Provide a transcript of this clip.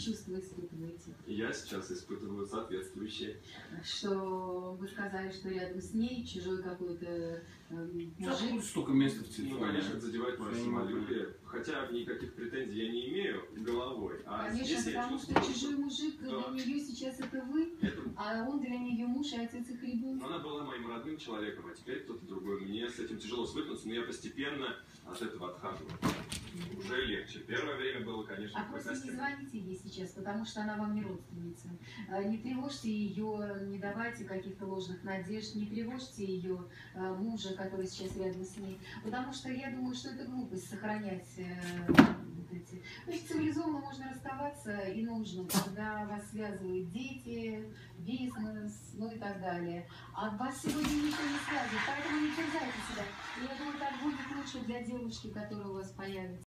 чувства испытываете? Я сейчас испытываю соответствующие. Что вы сказали, что рядом с ней чужой какой-то мужик? Столько места в Ну, телефоне. конечно, это задевает мое самолюбие. Хотя никаких претензий я не имею головой. А Конечно, здесь потому что чужой мужик для нее сейчас это вы, а он для нее муж и отец их ребенка. Она была моим родным человеком, а теперь кто-то другой. Мне с этим тяжело свыкнуться, но я постепенно от этого отхожу. Уже легче. Первое время было, конечно, А просто не звоните ей сейчас, потому что она вам не родственница. Не тревожьте ее, не давайте каких-то ложных надежд, не тревожьте ее мужа, который сейчас рядом с ней. Потому что я думаю, что это глупость сохранять вот эти. То есть цивилизованно можно расставаться и нужно, когда вас связывают дети, бизнес, ну и так далее. А вас сегодня ничего не связывает, поэтому не терзайте себя. И я думаю, так будет лучше для девушки, которая у вас появится.